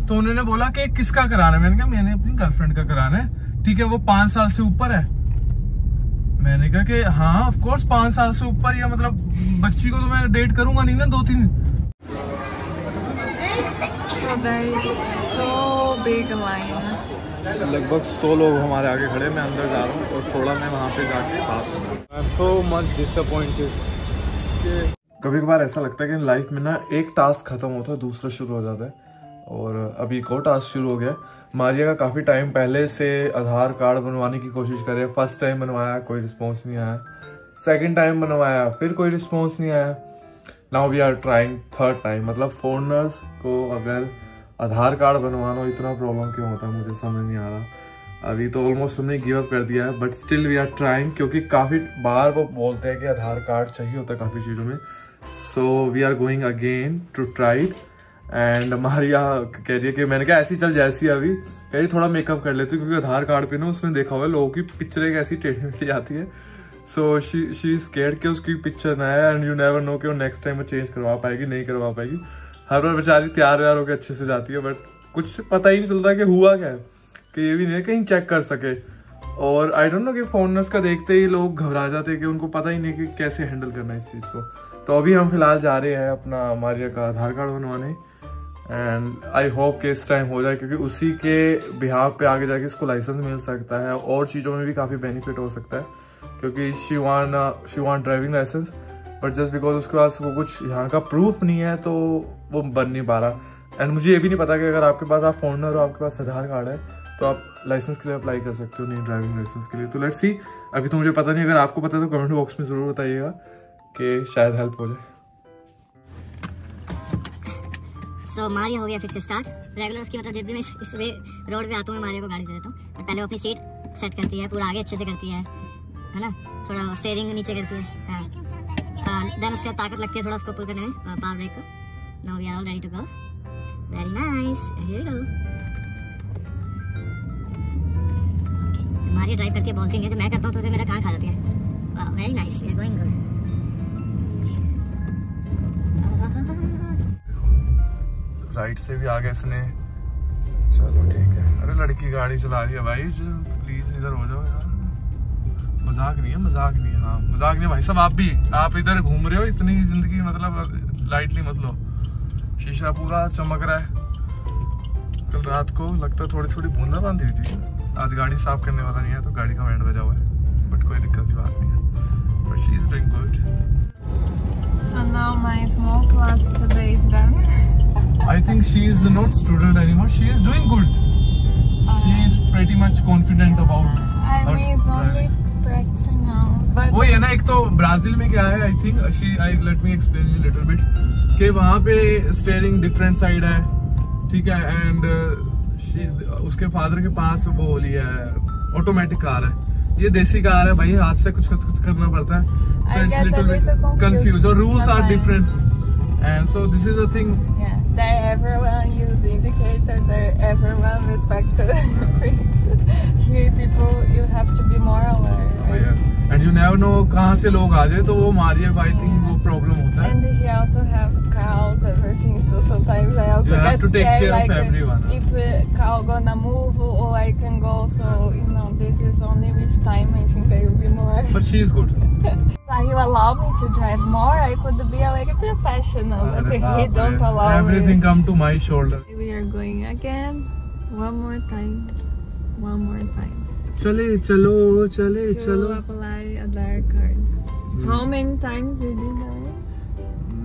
तो उन्होंने बोला कि किसका कराना है। मैंने कहा मैंने अपनी गर्लफ्रेंड का कराना है। ठीक है, वो 5 साल से ऊपर है। मैंने कहा कि हाँ ऑफ कोर्स 5 साल से ऊपर, या मतलब बच्ची को तो मैं डेट करूंगा नहीं ना 2-3। लगभग 100 लोग हमारे आगे खड़े। मैं अंदर जा रहा हूँ और थोड़ा मैं वहाँ पे जाके बात करूँगा। I am so much disappointed. कभी कभार ऐसा लगता है कि लाइफ में ना एक टास्क खत्म होता है दूसरा शुरू हो जाता है, और अभी एक और टास्क शुरू हो गया। मारिया का काफ़ी टाइम पहले से आधार कार्ड बनवाने की कोशिश कर रहे हैं। फर्स्ट टाइम बनवाया, कोई रिस्पॉन्स नहीं आया। सेकंड टाइम बनवाया, फिर कोई रिस्पॉन्स नहीं आया। Now we are trying third time. मतलब फॉरेनर्स को अगर आधार कार्ड बनवाना इतना प्रॉब्लम क्यों होता है मुझे समझ नहीं आ रहा। अभी तो ऑलमोस्ट हमने गिव अप कर दिया है, but still we are trying, क्योंकि काफ़ी बार वो बोलते हैं कि आधार कार्ड चाहिए होता है काफ़ी चीज़ों में। So we are going again to try it. And Maria कह रही है कि मैंने कहा ऐसी चल जैसी अभी, कह रही थोड़ा मेकअप कर लेती हूँ, क्योंकि आधार कार्ड पे ना उसमें देखा हुआ है लोगों की पिक्चर कैसी टेढ़ी मेढ़ी जाती है। सो शी स्केर्ड कि उसकी पिक्चर ना है, एंड यू नेवर नो कि वो नेक्स्ट टाइम वो चेंज करवा पाएगी नहीं करवा पाएगी। हर बार बेचारी तैयार व्यार होकर अच्छे से जाती है, बट कुछ पता ही नहीं चल रहा कि हुआ क्या है, कि ये भी नहीं कहीं चेक कर सके। और आई डोंट नो कि फॉरेनर्स का देखते ही लोग घबरा जाते हैं कि उनको पता ही नहीं कि कैसे हैंडल करना है इस चीज़ को। तो अभी हम फिलहाल जा रहे हैं अपना मारिया का आधार कार्ड बनवाने, एंड आई होप कि इस टाइम हो जाए, क्योंकि उसी के बिहाव पे आगे जाके इसको लाइसेंस मिल सकता है और चीज़ों में भी काफ़ी बेनिफिट हो सकता है, क्योंकि she want driving licence, but just because उसके पास वो कुछ यहाँ का प्रूफ नहीं है तो वो बन नहीं पा रहा। एंड मुझे ये भी नहीं पता कि अगर आपके पास आप फॉरेनर हो, आपके पास आधार कार्ड है, तो आप लाइसेंस के लिए अप्लाई कर सकते हो, नहीं ड्राइविंग लाइसेंस के लिए। तो लेट्स सी, अभी तो मुझे पता नहीं, अगर आपको पता है तो कमेंट बॉक्स में ज़रूर बताइएगा कि शायद हेल्प हो जाए। सो मारिया हो गया फिर से स्टार्ट। रेगुलर उसकी मतलब जब भी मैं इस रोड पे आता हूँ मैं मारिया को गाड़ी दे देता हूँ, बट पहले वो अपनी सीट सेट करती है, पूरा आगे अच्छे से करती है ना, थोड़ा स्टीयरिंग नीचे करती है, देन उसके बाद ताकत लगती है थोड़ा उसको पुल करने में, पावर ब्रेक को। Now we are all ready to go. Very nice, here we go. Maria drive करती है, बहुत सिंह है, जब मैं करता हूँ तो उसे मेरा कान खा जाती है। वाह, very nice, we are going good. Right से भी आ गया इसने, चलो ठीक है। अरे लड़की गाड़ी चला रही है भाई, प्लीज इधर हो जाओ यार। मजाक नहीं है, मजाक नहीं है, हाँ मजाक नहीं है भाई साहब। आप इधर घूम रहे हो, इतनी जिंदगी मतलब लाइटली मत लो। शीशा पूरा चमक रहा है। कल रात को लगता है थोड़ी थोड़ी बूंदा बांधी हुई थी। आज गाड़ी साफ करने वाला नहीं है तो गाड़ी का बैंड बजा हुआ है, बट कोई दिक्कत की बात नहीं है। But she is doing good. So now my small class today is done. I think she is not student anymore. She is doing good. She is pretty much confident about. I mean, it's only practicing now. But वो ये ना, एक तो Brazil में क्या है, I think let me explain you a little bit, कि वहाँ पे स्टीयरिंग डिफरेंट साइड है, ठीक है, एंड उसके फादर के पास वो लिया है ऑटोमेटिक कार है, ये देसी कार है भाई, हाथ से कुछ करना पड़ता है। So it's little bit confused. So rules are different, and so this is the thing. yeah, that everyone use the indicator. That everyone respect the here people. You have to be more aware. Right? Yeah. And you never know कहाँ से लोग आ जाए, तो वो मारिया को I think वो problem होता है. And he also have cows, everything. So sometimes I also you have get to take scared, care like of everyone. If a cow gonna move or I can go. So you know, this is only with time. I think I will be more. But she is good. He allow me to drive more. I could be like a professional, but he don't allow everything me. come to my shoulder. We are going again. One more time. One more time. चले चलो चले चलो. To apply Aadhaar card. How many times you did that?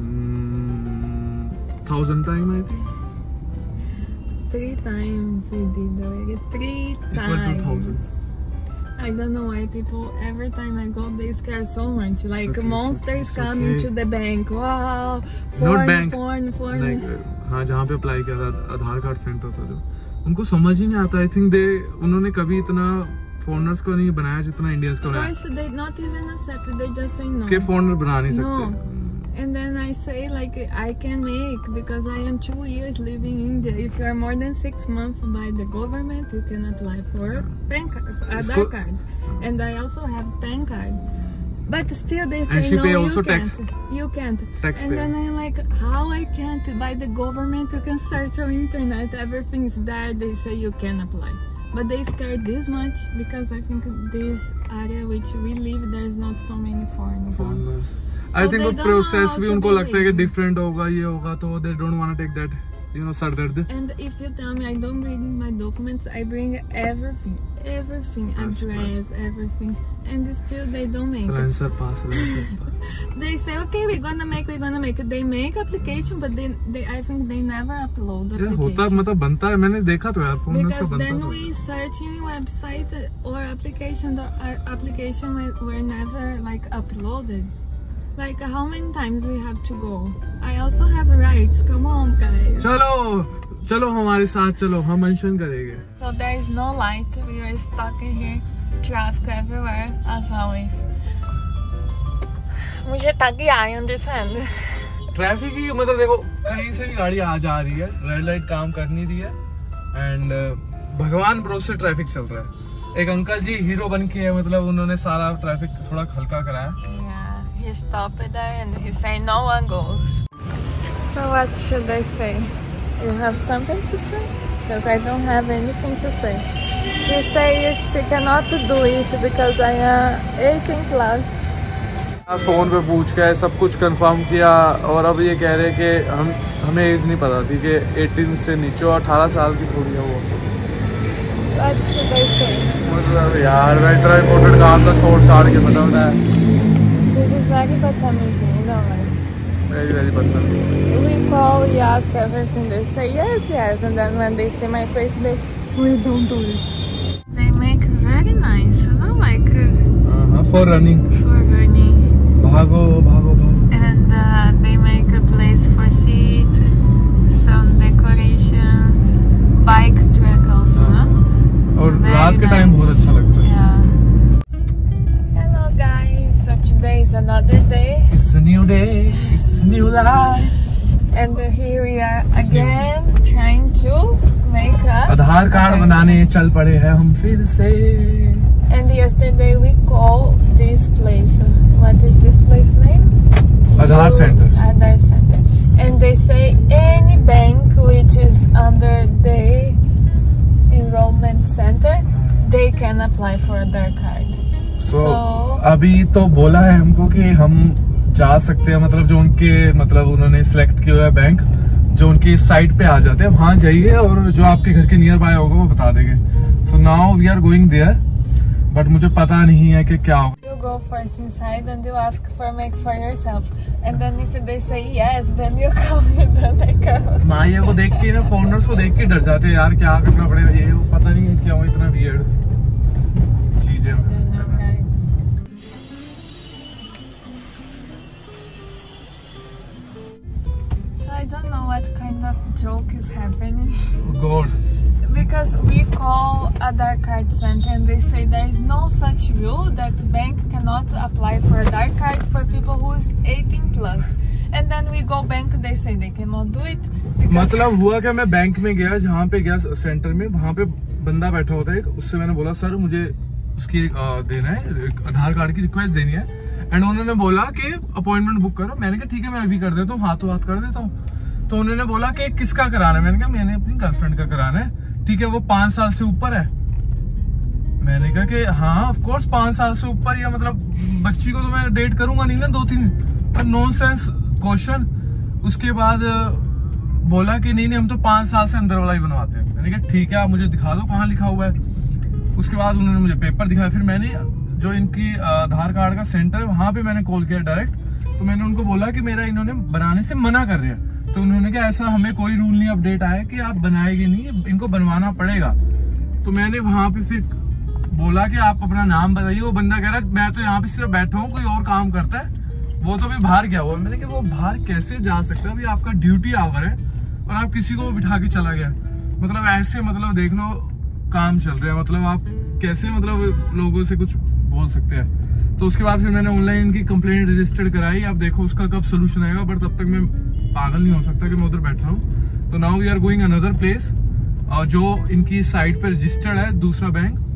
1,000 times I think. 3 times we did that. 3 times. Equal to 1,000. I don't know why people, every time I go, they scare so much. Like okay, monsters it's coming okay. to the bank. Wow. Not bank. Foreign. Like, हाँ, जहाँ पे apply किया था आधार card centre था जो, उनको समझ ही नहीं आता। आई थिंक उन्होंने कभी इतना फॉरेनर्स को नहीं बनाया जितना इंडियंस को बनाया। First they not even accept, they just say no. के फॉरेनर बना नहीं सकते। No. And then I say like I can make, because I am 2 years living in India. If you are more than 6 months by the government, you can apply for Aadhaar card. And I also have PAN card. But still they say And she no, pay you also can't. tax. You can't. Tax And pay. then I'm like, how I can't? By the government, you can search on internet. Everything's there. They say you can apply. But they scared this much because I think this area which we live, there's not so many foreigners. I think they वो don't know process how भी to उनको लगता है कि behave. Different होगा, ये होगा, तो they don't want to take that, you know, सर दर्द. And if you tell me I don't bring my documents, I bring everything, address, everything, and still they don't make it. Silencer pass. They say okay, we're gonna make it. They make application, but they I think they never upload ये application. होता मतलब बनता है, मैंने देखा तो यार phone में इसका Because बनता then तो. we searching website or application were never like uploaded. Like how many times we have to go? I also have rights. Come on, guys. चलो हमारे साथ चलो, हम मेंशन करेंगे. So there is no light. We are stuck in here. Traffic everywhere as always. मुझे ताकि I understand. Traffic ही मतलब देखो, कहीं से भी गाड़ी आ जा रही है, रेड लाइट काम कर नहीं रही है, एंड भगवान भरोसे ट्रैफिक चल रहा है. एक अंकल जी हीरो बन के है, मतलब उन्होंने सारा ट्रैफिक थोड़ा हल्का कराया. Yeah, he stopped there and he said no one goes. So what should I say? You have something to say? Because I don't have anything to say. She said she cannot do it because I am 18 plus. Phone पे पूछ के सब कुछ confirm किया, और अब ये कह रहे हैं कि हमें एज नहीं पता थी कि 18 से नीचे 18 साल की थोड़ी है वो. What should I say? मतलब यार मैं इतना इम्पोर्टेंट काम तो छोड़ छाड़ के बताऊँ. This is very bad, you know, like. Very बदतमीज. We call, we ask everything. They say yes, and then when they see my face, we don't do it. They make very nice, you know, like For running. for running. भागो. And they make a place for seat, some decorations, bike track also, no? और Very रात के time nice. बहुत अच्छा लगता है. Yeah. Hello guys, so today is another day. It's a new day, it's a new life. And here we are again trying to make a Aadhaar card बनाने चल पड़े हैं हम फिर से. And yesterday we called this place. What is this place name? Aadhaar Center. Aadhaar Center. And they say any bank which is under the enrollment center, they can apply for Aadhaar card. So अभी तो बोला है हमको कि हम जा सकते हैं, मतलब जो उनके मतलब उन्होंने सिलेक्ट किया हुआ है बैंक, जो उनकी साइट पे आ जाते हैं, वहाँ जाइए और जो आपके घर के नियर बाय होगा वो बता देंगे. So now we are going there, but मुझे पता नहीं है कि क्या होगा. You go first inside and you ask for make for yourself, and then if they say yes, then you come and then I come. माया को देख के ना, फाउंडर्स को देख के डर जाते हैं यार, क्या करना पड़ेगा, ये वो पता नहीं है क्या हो, इतना वियर्ड चीजें. I don't know what kind of joke is happening. God. Because we call Aadhaar card center and they say there is no such rule that bank cannot apply for Aadhaar card for people who is 18 plus. And then we go bank, they say they cannot do it. मतलब हुआ क्या, मैं bank में गया, जहाँ पे गया centre में, वहाँ पे बंदा बैठा होता है, उससे मैंने बोला सर मुझे उसकी देना है, आधार कार्ड की रिक्वेस्ट देनी है. एंड उन्होंने बोला कि अपॉइंटमेंट बुक करो. मैंने कहा ठीक है, मैं अभी कर देता हूँ, हाथों हाथ कर देता हूँ. तो उन्होंने बोला कि किसका कराना है. मैंने कहा मैंने अपनी गर्लफ्रेंड का कराना है. ठीक है, वो 5 साल से ऊपर है. मैंने कहा कि हाँ ऑफ कोर्स 5 साल से ऊपर, या मतलब बच्ची को तो मैं डेट करूंगा नहीं ना 2-3. Nonsense question. उसके बाद बोला कि नहीं हम तो 5 साल से अंदर वाला ही बनवाते हैं. मैंने कहा ठीक है, आप मुझे दिखा दो कहाँ लिखा हुआ है. उसके बाद उन्होंने मुझे पेपर दिखाया. फिर मैंने जो इनकी आधार कार्ड का सेंटर है वहां पे मैंने कॉल किया डायरेक्ट. तो मैंने उनको बोला कि मेरा इन्होंने बनाने से मना कर रहे हैं. तो उन्होंने कहा ऐसा हमें कोई रूल नहीं अपडेट आया कि आप बनाएंगे नहीं, इनको बनवाना पड़ेगा. तो मैंने वहां पे फिर बोला कि आप अपना नाम बताइए. वो बंदा कह रहा है मैं तो यहाँ पे सिर्फ बैठा हूँ, कोई और काम करता है, वो तो भी बाहर गया हुआ. मैंने कहा वो बाहर कैसे जा सकता है, अभी आपका ड्यूटी आवर है और आप किसी को बिठा के चला गया. मतलब ऐसे मतलब देख लो काम चल रहे हैं, मतलब आप कैसे मतलब लोगों से कुछ बोल सकते हैं. तो उसके बाद फिर मैंने ऑनलाइन इनकी कंप्लेंट रजिस्टर्ड कराई. अब देखो उसका कब सोल्यूशन आएगा, बट तब तक मैं पागल नहीं हो सकता कि मैं उधर बैठा हूँ. तो now we are going another place, और जो इनकी साइट पे रजिस्टर्ड है दूसरा बैंक,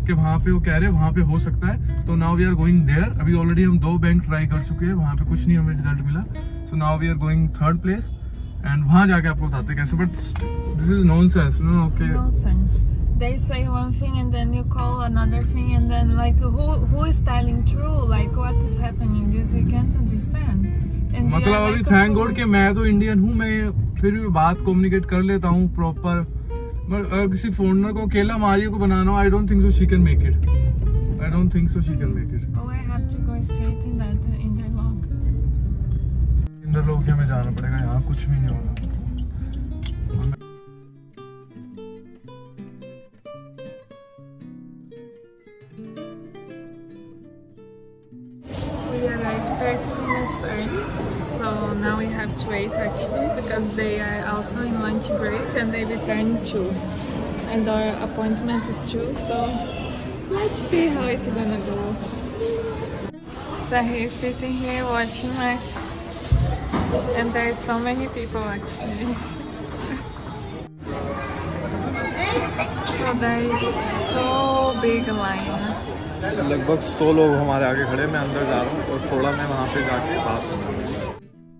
कि वहाँ पे वो कह रहे हैं वहाँ पे हो सकता है, तो now we are going there. अभी ऑलरेडी हम 2 बैंक ट्राई कर चुके हैं, वहाँ पे कुछ नहीं हमें रिजल्ट मिला। So now we are going 3rd place and वहाँ जाके आपको बताते हैं कैसे, but this is nonsense, no okay. Nonsense. They say one thing and then you call another thing and then like who is telling true? Like what is happening? This we can't understand. And मतलब अभी thank God कि मैं तो Indian हूँ, मैं फिर भी बात कम्युनिकेट कर लेता हूँ प्रॉपर। अगर किसी फॉरेनर को अकेला मारियो को बनाना हो, I don't think so she can make it. I don't think so she can make it. Oh, I have to go straight in that interlock. Interlock के हमें जाना पड़ेगा, यहाँ कुछ भी नहीं होगा। We arrived 30 minutes early, so now we have to wait actually because they are also in lunch break and they return too. And our appointment is 2, so let's see how it's gonna go. So he's sitting here watching match, and there are so many people actually. So there is so big line. लगभग 100 लोग हमारे आगे खड़े, मैं अंदर जा रहा हूँ और थोड़ा मैं वहाँ पे जाके बात करूँगा।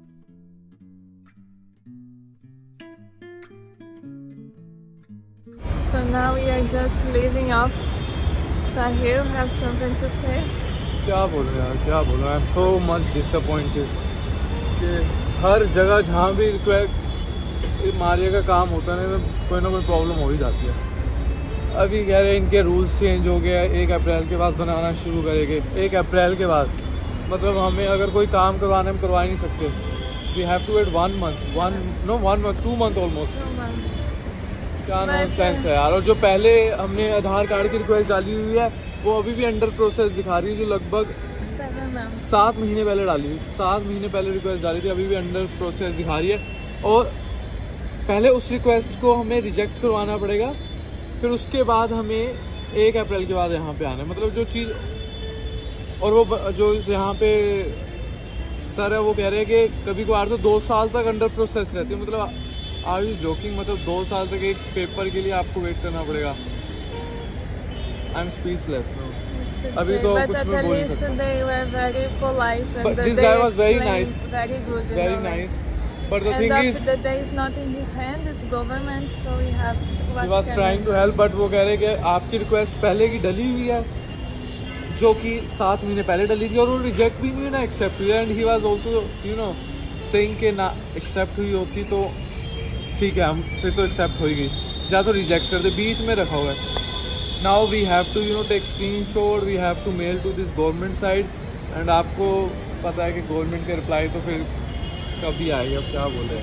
So now we are just leaving off. Sahil, have something to say? क्या बोलूँ यार, क्या बोलूँ। I am so much disappointed कि हर जगह जहाँ भी मारिया का काम होता है ना कोई प्रॉब्लम हो ही जाती है। अभी कह रहे हैं इनके रूल्स चेंज हो गया, 1 अप्रैल के बाद बनाना शुरू करेंगे। 1 अप्रैल के बाद मतलब हमें अगर कोई काम करवाना हम करवा नहीं सकते। We have to wait 1 month 2 month almost. 2 months. क्या नॉनसेंस है यार। और जो पहले हमने आधार कार्ड की रिक्वेस्ट डाली हुई है वो अभी भी अंडर प्रोसेस दिखा रही है, जो लगभग 7 months. 7 महीने पहले डाली थी। 7 महीने पहले रिक्वेस्ट डाली थी, अभी भी अंडर प्रोसेस दिखा रही है। और पहले उस रिक्वेस्ट को हमें रिजेक्ट करवाना पड़ेगा, फिर उसके बाद हमें 1 अप्रैल के बाद यहाँ पे आना है। मतलब जो चीज़, और वो जो यहाँ पे सर है वो कह रहे हैं कि कभी कभार तो 2 साल तक अंडर प्रोसेस रहती है। मतलब आर यू जोकिंग? मतलब 2 साल तक एक पेपर के लिए आपको वेट करना पड़ेगा। I am speechless. अभी तो कुछ मैं बोल नहीं सकता। They were very polite and But this they guy was very explained nice. very good. Very nice. But the And thing is, the day is not in his hand, it's government, so we have to. he was trying to help, but वो कह रहे कि आपकी request पहले की डली हुई है, जो कि 7 महीने पहले डली थी, और वो रिजेक्ट भी नहीं हुई ना एक्सेप्ट हुई। And he was also you know saying कि ना एक्सेप्ट हुई होती तो ठीक है, हम फिर तो एक्सेप्ट हो ही गई, या तो रिजेक्ट कर दे। बीच में रखा हुआ है। Now we have to take screenshot, we have to mail to this government side. And आपको पता है कि गवर्नमेंट के रिप्लाई तो फिर कभी आएगी, अब क्या बोले।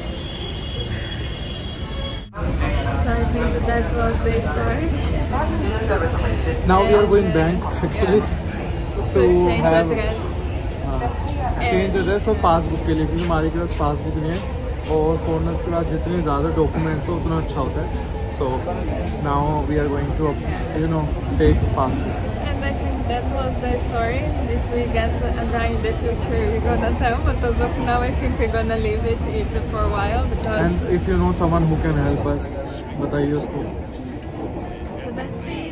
So I think that was the story. Now we are going bank actually to change have address. Change address और पासबुक के लिए, क्योंकि हमारे के पास पासबुक नहीं है और फॉरनर्स के पास जितने ज़्यादा डॉक्यूमेंट्स हो उतना अच्छा होता है। So now we are going to take passbook. And I think that was the story. If we get a guy in the future, we're gonna tell. But as of now, I think we're gonna leave it for a while because. And if you know someone who can help us, बताइए उसको। So that's it.